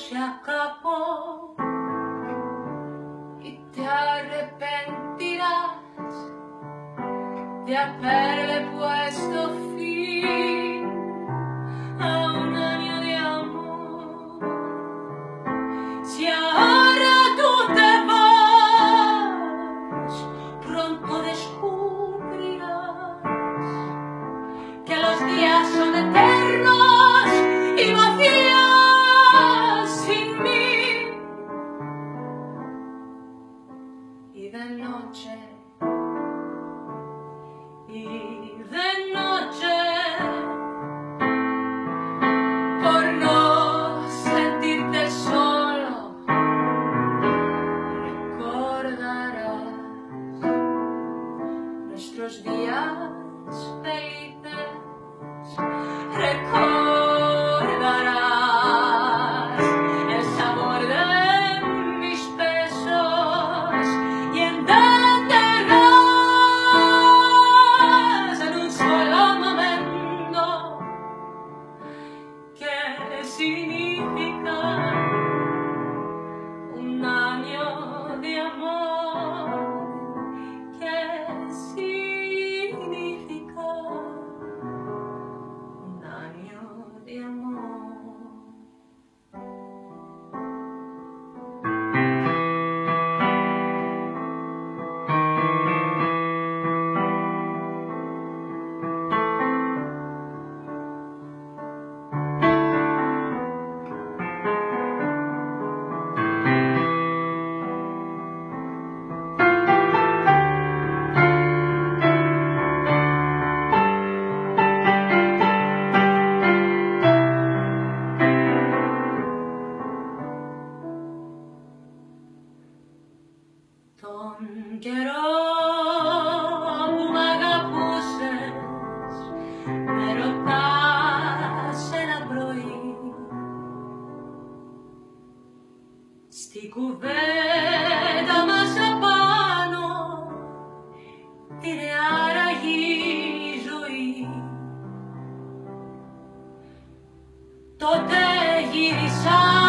se acabó y te arrepentirás de haberle puesto fin a un año de amor. Si ahora tú te vas, pronto descubrirás que los días son eternos y vacíos sin mí. Y de noche, por no sentirte solo, recordarás nuestros días felices, recordarás el sabor de mis besos y entenderás en un solo momento qué significa un año de amor, qué significa un año de amor. Τον καιρό που μ' αγαπούσες, με ρωτάς ένα πρωί, στη κουβέντα μας απάνω τι είναι άραγε η ζωή. Τότε γύρισα